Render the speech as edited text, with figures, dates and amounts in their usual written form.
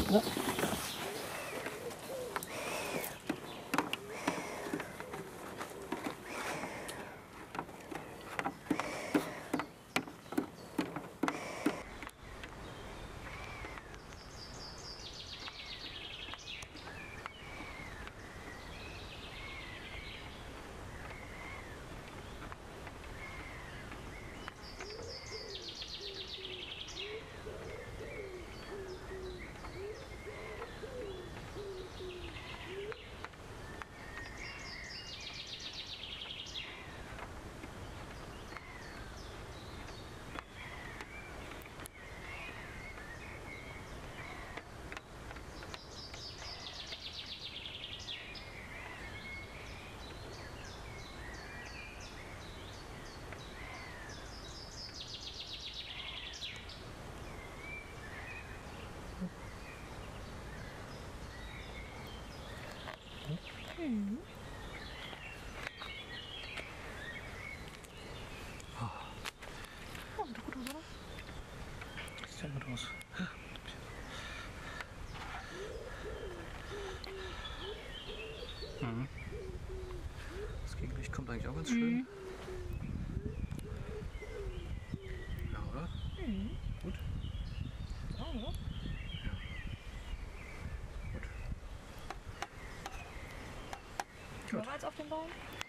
Ja. Mhm. Oh, sieht doch gut aus, oder? Sieht ja gut aus. Mhm. Das Gegenlicht kommt eigentlich auch ganz schön. Mhm. Ja, oder? Mhm. Gut. Ja, oder? Ja. Gut. Können wir jetzt auf den Baum?